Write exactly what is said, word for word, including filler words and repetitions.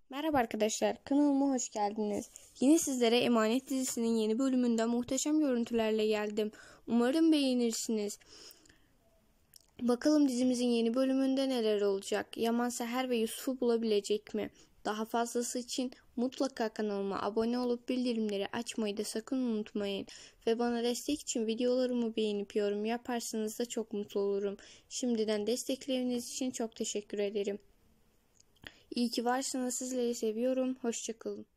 Merhaba arkadaşlar, kanalıma hoş geldiniz. Yine sizlere Emanet dizisinin yeni bölümünden muhteşem görüntülerle geldim. Umarım beğenirsiniz. Bakalım dizimizin yeni bölümünde neler olacak? Yaman Seher ve Yusuf'u bulabilecek mi? Daha fazlası için mutlaka kanalıma abone olup bildirimleri açmayı da sakın unutmayın. Ve bana destek için videolarımı beğenip yorum yaparsanız da çok mutlu olurum. Şimdiden destekleriniz için çok teşekkür ederim. İyi ki varsınız. Sizleri seviyorum. Hoşça kalın.